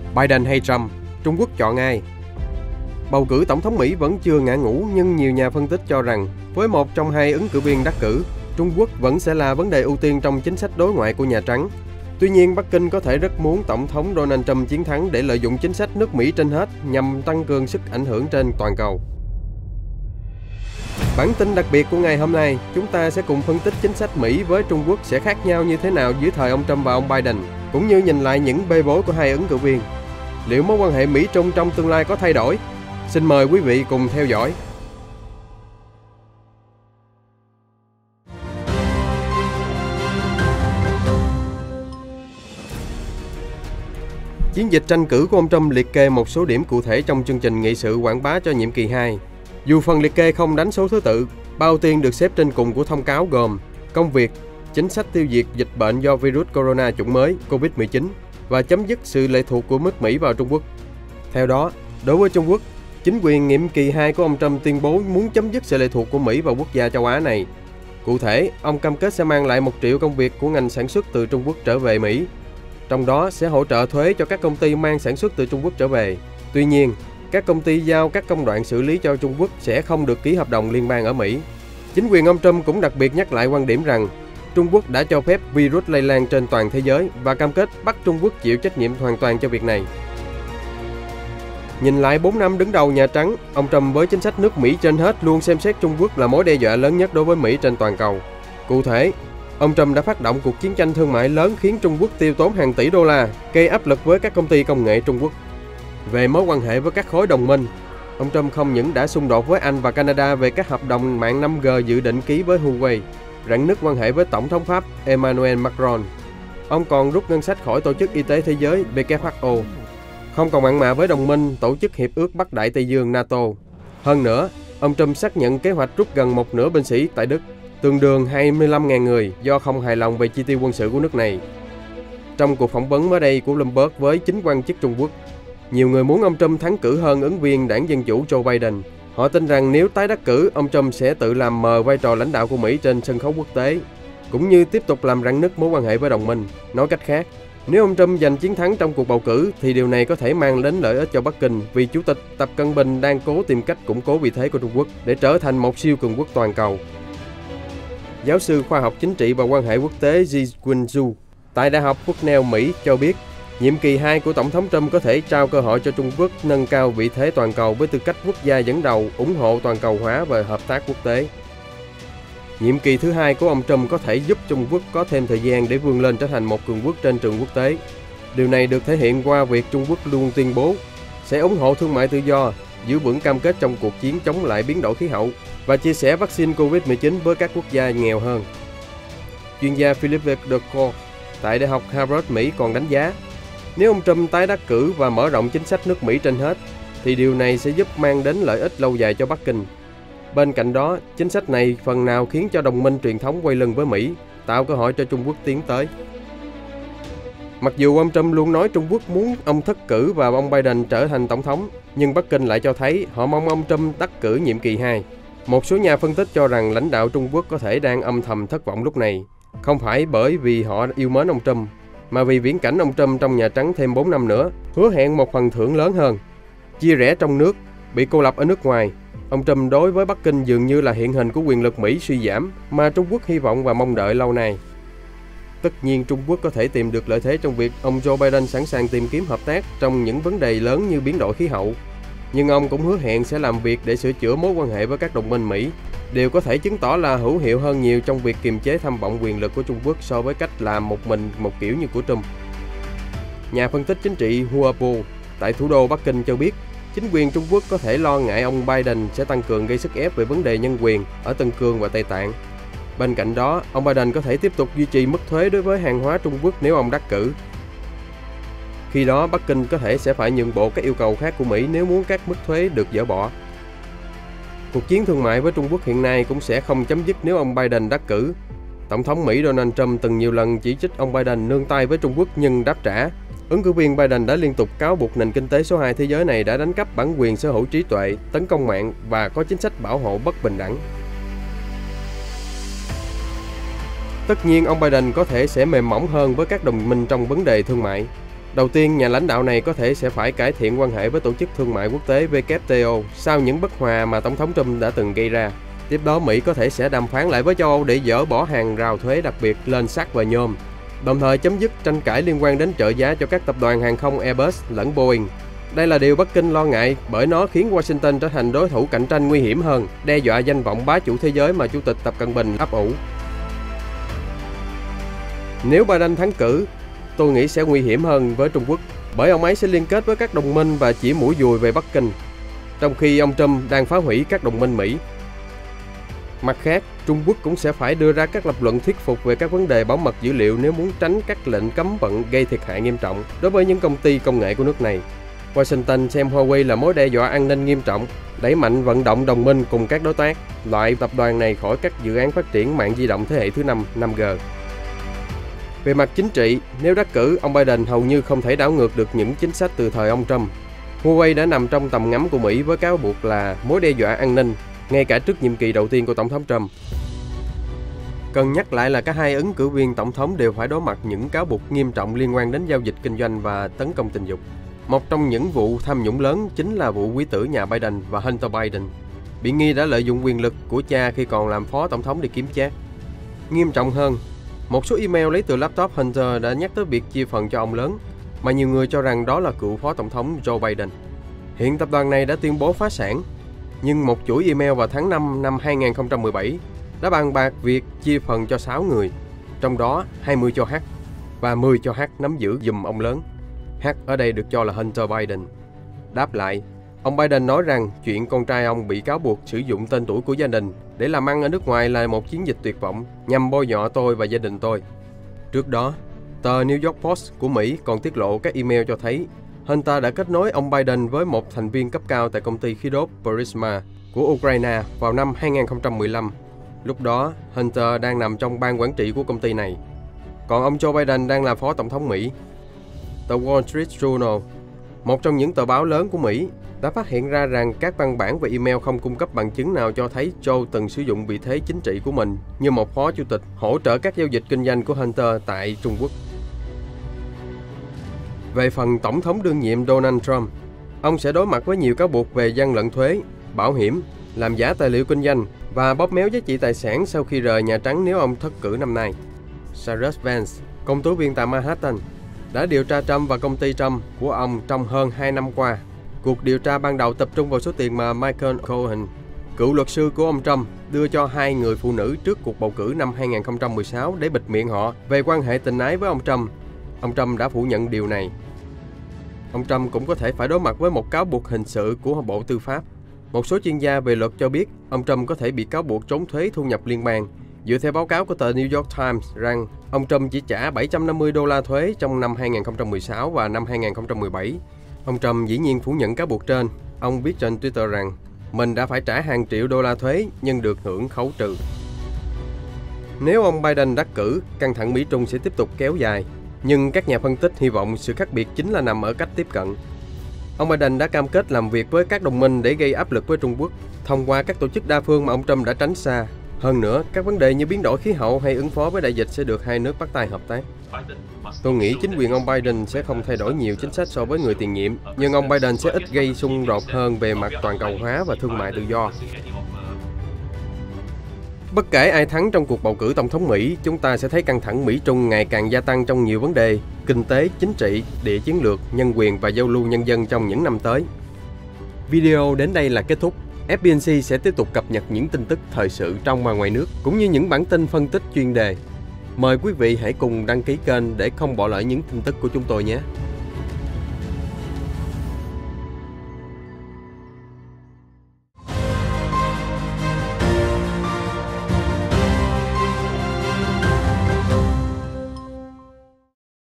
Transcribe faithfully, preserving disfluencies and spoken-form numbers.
Biden hay Trump, Trung Quốc chọn ai? Bầu cử tổng thống Mỹ vẫn chưa ngã ngũ, nhưng nhiều nhà phân tích cho rằng với một trong hai ứng cử viên đắc cử, Trung Quốc vẫn sẽ là vấn đề ưu tiên trong chính sách đối ngoại của Nhà Trắng. Tuy nhiên, Bắc Kinh có thể rất muốn Tổng thống Donald Trump chiến thắng để lợi dụng chính sách nước Mỹ trên hết nhằm tăng cường sức ảnh hưởng trên toàn cầu. Bản tin đặc biệt của ngày hôm nay, chúng ta sẽ cùng phân tích chính sách Mỹ với Trung Quốc sẽ khác nhau như thế nào dưới thời ông Trump và ông Biden, cũng như nhìn lại những bê bối của hai ứng cử viên. Liệu mối quan hệ Mỹ-Trung trong tương lai có thay đổi? Xin mời quý vị cùng theo dõi. Chiến dịch tranh cử của ông Trump liệt kê một số điểm cụ thể trong chương trình nghị sự quảng bá cho nhiệm kỳ hai. Dù phần liệt kê không đánh số thứ tự, ba ưu tiên được xếp trên cùng của thông cáo gồm công việc, chính sách tiêu diệt dịch bệnh do virus corona chủng mới Covid mười chín và chấm dứt sự lệ thuộc của nước Mỹ vào Trung Quốc. Theo đó, đối với Trung Quốc, chính quyền nhiệm kỳ hai của ông Trump tuyên bố muốn chấm dứt sự lệ thuộc của Mỹ vào quốc gia châu Á này. Cụ thể, ông cam kết sẽ mang lại một triệu công việc của ngành sản xuất từ Trung Quốc trở về Mỹ. Trong đó sẽ hỗ trợ thuế cho các công ty mang sản xuất từ Trung Quốc trở về. Tuy nhiên, các công ty giao các công đoạn xử lý cho Trung Quốc sẽ không được ký hợp đồng liên bang ở Mỹ. Chính quyền ông Trump cũng đặc biệt nhắc lại quan điểm rằng Trung Quốc đã cho phép virus lây lan trên toàn thế giới và cam kết bắt Trung Quốc chịu trách nhiệm hoàn toàn cho việc này. Nhìn lại bốn năm đứng đầu Nhà Trắng, ông Trump với chính sách nước Mỹ trên hết luôn xem xét Trung Quốc là mối đe dọa lớn nhất đối với Mỹ trên toàn cầu. Cụ thể, ông Trump đã phát động cuộc chiến tranh thương mại lớn khiến Trung Quốc tiêu tốn hàng tỷ đô la, gây áp lực với các công ty công nghệ Trung Quốc. Về mối quan hệ với các khối đồng minh, ông Trump không những đã xung đột với Anh và Canada về các hợp đồng mạng năm G dự định ký với Huawei, rạn nứt quan hệ với Tổng thống Pháp Emmanuel Macron. Ông còn rút ngân sách khỏi Tổ chức Y tế Thế giới W H O, không còn mặn mà với đồng minh Tổ chức Hiệp ước Bắc Đại Tây Dương NATO. Hơn nữa, ông Trump xác nhận kế hoạch rút gần một nửa binh sĩ tại Đức, tương đương hai mươi lăm nghìn người do không hài lòng về chi tiêu quân sự của nước này. Trong cuộc phỏng vấn mới đây của Bloomberg với chính quan chức Trung Quốc, nhiều người muốn ông Trump thắng cử hơn ứng viên đảng Dân Chủ Joe Biden. Họ tin rằng nếu tái đắc cử, ông Trump sẽ tự làm mờ vai trò lãnh đạo của Mỹ trên sân khấu quốc tế, cũng như tiếp tục làm rạn nứt mối quan hệ với đồng minh. Nói cách khác, nếu ông Trump giành chiến thắng trong cuộc bầu cử, thì điều này có thể mang đến lợi ích cho Bắc Kinh vì Chủ tịch Tập Cận Bình đang cố tìm cách củng cố vị thế của Trung Quốc để trở thành một siêu cường quốc toàn cầu. Giáo sư khoa học chính trị và quan hệ quốc tế Ji-Qin Zhu tại Đại học Cornell, Mỹ cho biết, nhiệm kỳ hai của Tổng thống Trump có thể trao cơ hội cho Trung Quốc nâng cao vị thế toàn cầu với tư cách quốc gia dẫn đầu ủng hộ toàn cầu hóa và hợp tác quốc tế. Nhiệm kỳ thứ hai của ông Trump có thể giúp Trung Quốc có thêm thời gian để vươn lên trở thành một cường quốc trên trường quốc tế. Điều này được thể hiện qua việc Trung Quốc luôn tuyên bố sẽ ủng hộ thương mại tự do, giữ vững cam kết trong cuộc chiến chống lại biến đổi khí hậu và chia sẻ vaccine Covid mười chín với các quốc gia nghèo hơn. Chuyên gia Philippe de Cour tại Đại học Harvard, Mỹ còn đánh giá, nếu ông Trump tái đắc cử và mở rộng chính sách nước Mỹ trên hết, thì điều này sẽ giúp mang đến lợi ích lâu dài cho Bắc Kinh. Bên cạnh đó, chính sách này phần nào khiến cho đồng minh truyền thống quay lưng với Mỹ, tạo cơ hội cho Trung Quốc tiến tới. Mặc dù ông Trump luôn nói Trung Quốc muốn ông thất cử và ông Biden trở thành tổng thống, nhưng Bắc Kinh lại cho thấy họ mong ông Trump đắc cử nhiệm kỳ hai. Một số nhà phân tích cho rằng lãnh đạo Trung Quốc có thể đang âm thầm thất vọng lúc này, không phải bởi vì họ yêu mến ông Trump, mà vì viễn cảnh ông Trump trong Nhà Trắng thêm bốn năm nữa hứa hẹn một phần thưởng lớn hơn. Chia rẽ trong nước, bị cô lập ở nước ngoài, ông Trump đối với Bắc Kinh dường như là hiện hình của quyền lực Mỹ suy giảm mà Trung Quốc hy vọng và mong đợi lâu nay. Tất nhiên Trung Quốc có thể tìm được lợi thế trong việc ông Joe Biden sẵn sàng tìm kiếm hợp tác trong những vấn đề lớn như biến đổi khí hậu. Nhưng ông cũng hứa hẹn sẽ làm việc để sửa chữa mối quan hệ với các đồng minh Mỹ. Điều có thể chứng tỏ là hữu hiệu hơn nhiều trong việc kiềm chế tham vọng quyền lực của Trung Quốc so với cách làm một mình một kiểu như của Trump. Nhà phân tích chính trị Hua Bo tại thủ đô Bắc Kinh cho biết, chính quyền Trung Quốc có thể lo ngại ông Biden sẽ tăng cường gây sức ép về vấn đề nhân quyền ở Tân Cương và Tây Tạng. Bên cạnh đó, ông Biden có thể tiếp tục duy trì mức thuế đối với hàng hóa Trung Quốc nếu ông đắc cử. Khi đó, Bắc Kinh có thể sẽ phải nhượng bộ các yêu cầu khác của Mỹ nếu muốn các mức thuế được dỡ bỏ. Cuộc chiến thương mại với Trung Quốc hiện nay cũng sẽ không chấm dứt nếu ông Biden đắc cử. Tổng thống Mỹ Donald Trump từng nhiều lần chỉ trích ông Biden nương tay với Trung Quốc nhưng đáp trả. Ứng cử viên Biden đã liên tục cáo buộc nền kinh tế số hai thế giới này đã đánh cắp bản quyền sở hữu trí tuệ, tấn công mạng và có chính sách bảo hộ bất bình đẳng. Tất nhiên, ông Biden có thể sẽ mềm mỏng hơn với các đồng minh trong vấn đề thương mại. Đầu tiên, nhà lãnh đạo này có thể sẽ phải cải thiện quan hệ với Tổ chức Thương mại Quốc tế W T O sau những bất hòa mà Tổng thống Trump đã từng gây ra. Tiếp đó, Mỹ có thể sẽ đàm phán lại với châu Âu để dỡ bỏ hàng rào thuế đặc biệt lên sắt và nhôm, đồng thời chấm dứt tranh cãi liên quan đến trợ giá cho các tập đoàn hàng không Airbus lẫn Boeing. Đây là điều Bắc Kinh lo ngại bởi nó khiến Washington trở thành đối thủ cạnh tranh nguy hiểm hơn, đe dọa danh vọng bá chủ thế giới mà Chủ tịch Tập Cận Bình ấp ủ. Nếu Biden thắng cử, tôi nghĩ sẽ nguy hiểm hơn với Trung Quốc, bởi ông ấy sẽ liên kết với các đồng minh và chỉ mũi dùi về Bắc Kinh, trong khi ông Trump đang phá hủy các đồng minh Mỹ. Mặt khác, Trung Quốc cũng sẽ phải đưa ra các lập luận thuyết phục về các vấn đề bảo mật dữ liệu nếu muốn tránh các lệnh cấm vận gây thiệt hại nghiêm trọng đối với những công ty công nghệ của nước này. Washington xem Huawei là mối đe dọa an ninh nghiêm trọng, đẩy mạnh vận động đồng minh cùng các đối tác, loại tập đoàn này khỏi các dự án phát triển mạng di động thế hệ thứ năm, năm G. Về mặt chính trị, nếu đắc cử, ông Biden hầu như không thể đảo ngược được những chính sách từ thời ông Trump. Huawei đã nằm trong tầm ngắm của Mỹ với cáo buộc là mối đe dọa an ninh, ngay cả trước nhiệm kỳ đầu tiên của Tổng thống Trump. Cần nhắc lại là cả hai ứng cử viên tổng thống đều phải đối mặt những cáo buộc nghiêm trọng liên quan đến giao dịch kinh doanh và tấn công tình dục. Một trong những vụ tham nhũng lớn chính là vụ quý tử nhà Biden và Hunter Biden, bị nghi đã lợi dụng quyền lực của cha khi còn làm phó tổng thống để kiếm chác. Nghiêm trọng hơn, một số email lấy từ laptop Hunter đã nhắc tới việc chia phần cho ông lớn, mà nhiều người cho rằng đó là cựu phó tổng thống Joe Biden. Hiện tập đoàn này đã tuyên bố phá sản, nhưng một chuỗi email vào tháng năm năm hai nghìn không trăm mười bảy đã bàn bạc việc chia phần cho sáu người, trong đó hai mươi cho H và mười cho H nắm giữ giùm ông lớn. H ở đây được cho là Hunter Biden. Đáp lại, ông Biden nói rằng chuyện con trai ông bị cáo buộc sử dụng tên tuổi của gia đình để làm ăn ở nước ngoài là một chiến dịch tuyệt vọng nhằm bôi nhọ tôi và gia đình tôi. Trước đó, tờ New York Post của Mỹ còn tiết lộ các email cho thấy Hunter đã kết nối ông Biden với một thành viên cấp cao tại công ty khí đốt Burisma của Ukraine vào năm hai nghìn không trăm mười lăm. Lúc đó, Hunter đang nằm trong ban quản trị của công ty này, còn ông Joe Biden đang là phó tổng thống Mỹ. Tờ Wall Street Journal, một trong những tờ báo lớn của Mỹ, đã phát hiện ra rằng các văn bản và email không cung cấp bằng chứng nào cho thấy Joe từng sử dụng vị thế chính trị của mình như một phó chủ tịch hỗ trợ các giao dịch kinh doanh của Hunter tại Trung Quốc. Về phần tổng thống đương nhiệm Donald Trump, ông sẽ đối mặt với nhiều cáo buộc về gian lận thuế, bảo hiểm, làm giả tài liệu kinh doanh và bóp méo giá trị tài sản sau khi rời Nhà Trắng nếu ông thất cử năm nay. Sarah Vance, công tố viên tại Manhattan, đã điều tra Trump và công ty Trump của ông trong hơn hai năm qua. Cuộc điều tra ban đầu tập trung vào số tiền mà Michael Cohen, cựu luật sư của ông Trump, đưa cho hai người phụ nữ trước cuộc bầu cử năm hai nghìn không trăm mười sáu để bịt miệng họ về quan hệ tình ái với ông Trump. Ông Trump đã phủ nhận điều này. Ông Trump cũng có thể phải đối mặt với một cáo buộc hình sự của Bộ Tư pháp. Một số chuyên gia về luật cho biết ông Trump có thể bị cáo buộc trốn thuế thu nhập liên bang, dựa theo báo cáo của tờ New York Times rằng ông Trump chỉ trả bảy trăm năm mươi đô la thuế trong năm hai nghìn không trăm mười sáu và năm hai nghìn không trăm mười bảy. Ông Trump dĩ nhiên phủ nhận cáo buộc trên. Ông viết trên Twitter rằng mình đã phải trả hàng triệu đô la thuế nhưng được hưởng khấu trừ. Nếu ông Biden đắc cử, căng thẳng Mỹ-Trung sẽ tiếp tục kéo dài. Nhưng các nhà phân tích hy vọng sự khác biệt chính là nằm ở cách tiếp cận. Ông Biden đã cam kết làm việc với các đồng minh để gây áp lực với Trung Quốc thông qua các tổ chức đa phương mà ông Trump đã tránh xa. Hơn nữa, các vấn đề như biến đổi khí hậu hay ứng phó với đại dịch sẽ được hai nước bắt tay hợp tác. Tôi nghĩ chính quyền ông Biden sẽ không thay đổi nhiều chính sách so với người tiền nhiệm, nhưng ông Biden sẽ ít gây xung đột hơn về mặt toàn cầu hóa và thương mại tự do. Bất kể ai thắng trong cuộc bầu cử tổng thống Mỹ, chúng ta sẽ thấy căng thẳng Mỹ-Trung ngày càng gia tăng trong nhiều vấn đề kinh tế, chính trị, địa chiến lược, nhân quyền và giao lưu nhân dân trong những năm tới. Video đến đây là kết thúc. ép bê en xê sẽ tiếp tục cập nhật những tin tức thời sự trong và ngoài nước, cũng như những bản tin phân tích chuyên đề. Mời quý vị hãy cùng đăng ký kênh để không bỏ lỡ những tin tức của chúng tôi nhé.